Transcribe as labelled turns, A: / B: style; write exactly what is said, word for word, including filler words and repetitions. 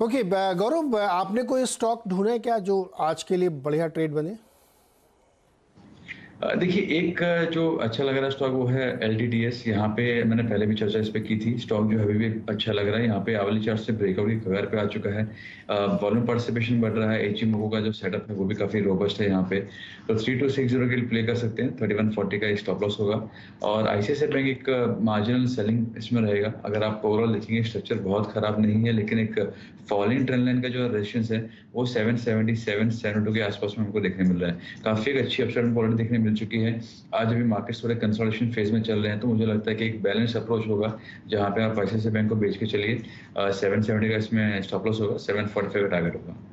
A: Okay ब- गौरव ब- आपने कोई स्टॉक ढूंढे है क्या जो आज के लिए बढ़िया ट्रेड बने?
B: अ, देखिए, एक अ, जो अच्छा लग रहा है स्टॉक वो है एल टी टी एस। यहाँ पे मैंने पहले भी चर्चा इस पे की थी। स्टॉक जो है अभी भी अच्छा लग रहा है। यहाँ पे आवली चार्ट से ब्रेकआउट की कगार पे आ चुका है। वॉल्यूम पार्टिसिपेशन बढ़ रहा है। एचईएमओ का जो सेटअप है वो भी काफी रोबस्ट है यहाँ पे। तो थ्री टू सिक्स जीरो के लिए प्ले कर सकते हैं। थर्टी वन फोर्टी का स्टॉप लॉस होगा। और आईसीआईसीआई बैंक एक मार्जिनल सेलिंग इसमें रहेगा। अगर आप ओवरऑल देखेंगे स्ट्रक्चर बहुत खराब नहीं है, लेकिन एक फॉलिंग ट्रेंड लाइन का जो रेजिस्टेंस है वो seven seventy seven seven two के आसपास में हमको देखने मिल रहा है। काफी एक अच्छी अपसाइड पॉलिटी देखने मिल चुकी है। आज अभी मार्केट्स थोड़े कंसोलिडेशन फेज में चल रहे हैं, तो मुझे लगता है कि एक बैलेंस अप्रोच होगा जहां पे आप आईसीआईसीआई बैंक को बेच के चलिए। सेवन सेवेंटी का इसमें स्टॉप लॉस होगा, सेवन फोर्टी फाइव का टारगेट होगा।